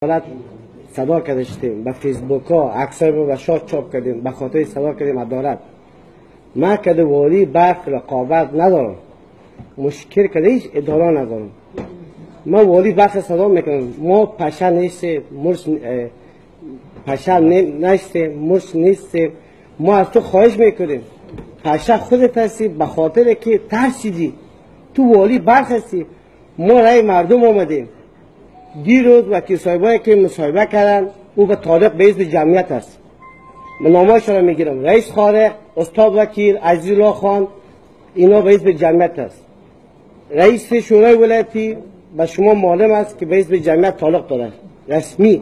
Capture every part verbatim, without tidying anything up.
صدا کردیم به فیسبوک ها عکسای ما و شات چاپ کردیم به خاطر صدا کردیم عدالت. ما که والی برق رقابت ندارم، مشکل که هیچ اداره ندارم. ما والی برق صدا میکنم، ما پشه نیستیم، مرس پشه نیستیم، مرس نیستیم. ما از تو خواهش میکنیم پشه خودت هستی، به خاطر که ترسیدی تو والی برق هستی. ما رای مردم آمدیم. دیروز وکیل صاحبایی که مصاحبه کردن او به طالق به حزب جمعیت است. من نامه‌اش را میگیرم. رئیس خارق، استاد وکیل، عزیزالله خان، اینا به حزب جمعیت است. رئیس شورای ولایتی به شما معلوم است که به حزب جمعیت تعلق دارد، رسمی.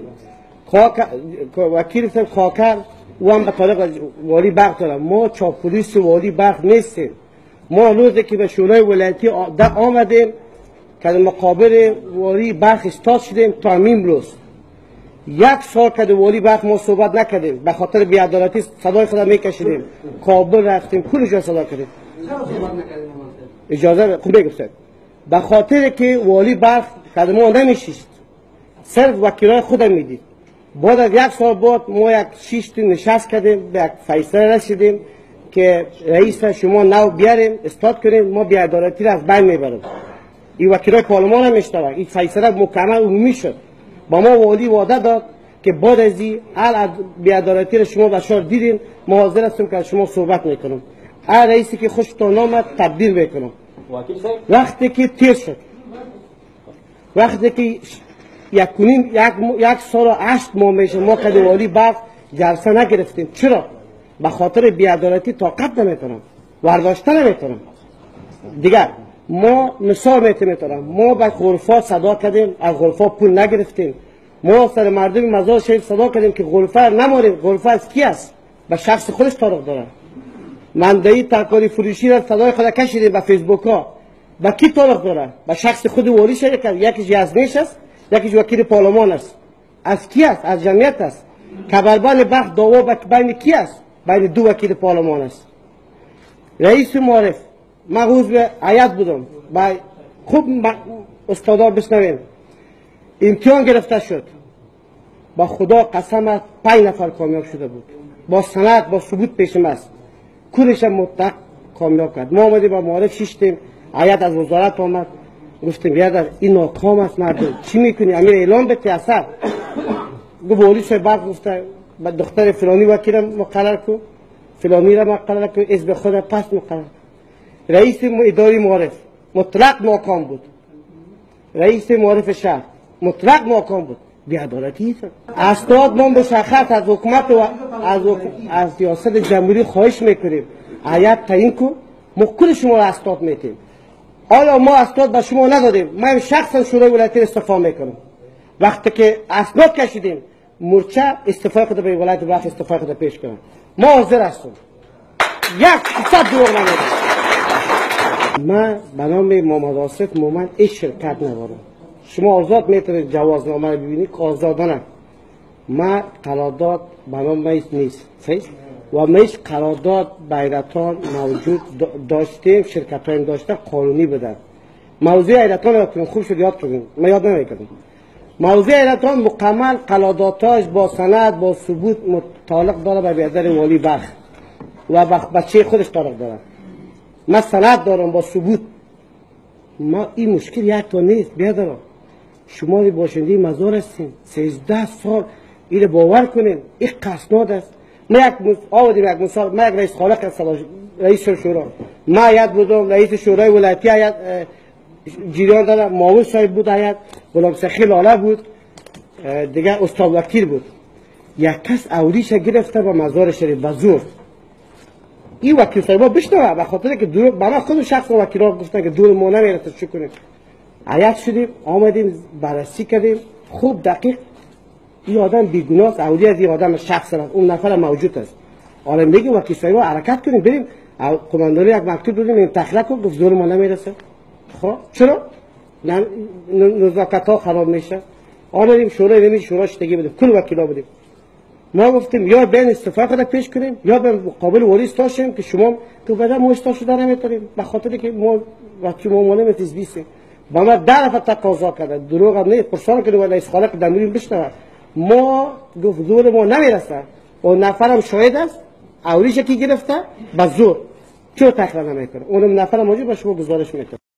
وکیل خاکر او هم به طالق والی برق دارد. ما چاپولیس والی برق نیستیم. ما روزی که به شورای ولایتی آمدیم که مقابل والی برق استاد شدیم تا همین روز یک سال که والی برق ما صحبت نکردیم، به خاطر بی‌عدالتی صدای خود میکشیدیم، کابل رفتیم، کل جا صدا کردیم. اجازه خوب بگفتید به خاطر که والی برق که ما نمیشیست، صرف وکیلای خود میدید. بعد از یک سال بعد ما یک شیشت نشست کردیم، به یک فیصله رسیدیم که رئیس شما نو بیاریم استاد کنیم، ما بی‌عدالتی را از بین میبریم. این وکیلای پارلمان هم اشتباه، این فیصله مکمل عمومی شد. با ما والی وعده داد که بعد از این حل بی‌عدالتی را شما بشار دیدین، ما حاضر هستیم که شما صحبت میکنم. هر رئیسی که خوشتون آمد تبدیل میکنم. وقتی که تیر شد، وقتی که یک کنیم یک, یک سال و هشت ماه میشه ما که والی برق جلسه نگرفتیم. چرا؟ به خاطر بی‌عدالتی طاقت نمیتونم، ورداشته نمیتونم. دیگر ما مثال میتونم، ما به غرفات صدا کردیم، از غرفات پول نگرفتیم. ما سر مردم مزار شریف صدا کردیم که غرفه نماریم. غرفه از کی است؟ به شخص خودش تعلق داره. مندهی ترکاری فروشی را صدای خود کشیدیم به فیسبوک ها. به کی تعلق داره؟ به شخص خود والی شریف. یکیش یزنیش است، یکیش وکیل پارلمان است. از کی است؟ از جمعیت است. کبربان بخت دعوا بین کی است؟ بین دو وکیل پارلمان است. رئیس معارف مغوز به عیاد بودم، با خوب استادا بشنویم. امتحان گرفته شد، با خدا قسم است پنج نفر کامیاب شده بود، با سند با ثبوت پیشم است. کلش مطلق کامیاب کرد. ما آمدیم با معارف شیشتیم، عیاد از وزارت آمد، گفتیم بیادر این ناکام است مردم، چی میکنی؟ امیر اعلام بده اثر. گفت والی صاحب بعد گفته دختر فلانی وکیل مقرر کو، فلانی را مقرر کو، حزب خود پس مقرر. رئیس اداره معارف مطلق ناکام بود. رئیس معارف شهر مطلق ناکام بود. بی‌عدالتی است. اسناد ما مشخص از حکومت و از از ریاست جمهوری خواهش میکنیم هیئت تعیین کو، ما کل شما را اسناد میتیم. آیا ما اسناد به شما ندادیم؟ من شخصا شورای ولایتی استعفا میکنم. وقتی که اسناد کشیدیم مورچه استعفا خود به ولایت بخش استعفا خود پیش کنم. ما حاضر هستم. یک صد دروغ نمیگم. من به نام محمد آصف مومن هیچ شرکت ندارم. شما آزاد میتونید جوازنامه رو ببینید که آزادانه. ما قرارداد به نام نیست و ما هیچ قرارداد بیرتان موجود داشتیم، شرکت های داشته قانونی بدن. موضوع ایرتان رو خوب شد یاد کنیم، من یاد نمیکنم. موضوع ایرتان مکمل قرارداداش با سند با ثبوت متعلق داره به بیادر والی برق و بچه خودش تعلق داره. من سند دارم با ثبوت. ما این مشکل یک تا نیست. بیادر شما باشنده مزار هستین، سیزده سال این باور کنین، این قسناد است. ما یک آودیم یک مثال، ما یک رئیس خالق هستم، رئیس شورا، ما هیئت بودم، رئیس شورای ولایتی هیئت جریان دادم، معاون صاحب بود هیئت، غلام سخی لاله بود، دیگر استاد وکیل بود. یک کس اولیش گرفته با مزار شریف به زور. این وکیل صاحبا بشنوه، به خاطر که دور برای خود شخص وکیلا گفتن که دور ما نمیرسه چی کنیم. هیئت شدیم، آمدیم بررسی کردیم، خوب دقیق این آدم بیگناه است، اولی از این آدم شخص است، اون نفر موجود است. حالا میگیم وکیل صاحبا حرکت کنیم بریم، قماندانی یک مکتوب دادیم این تخلیه کن، گفت دور ما نمیرسه. خب چرا؟ نزاکت ها خراب میشه. آمدیم شورای نمیشه شورا شتگی بدیم، کل وکیلا بدیم. ما گفتیم یا بین استعفا خود پیش کنیم یا به مقابل والی استاشیم که شما تو بعدا ما استاشو در نمیتونیم، به خاطر که ما وقتی ما معلم تزبیسه با ما در دفعه تقاضا کرده، دروغ هم نه، پرسان کنه ولی اسخاله که دمیریم بشنوه. ما گفت زور ما نمیرسه، اون نفرم شاید است، اوریش کی گرفته به زور چرا تخلیه نمیکنه، اونم نفرم موجود به شما گزارش میکنه.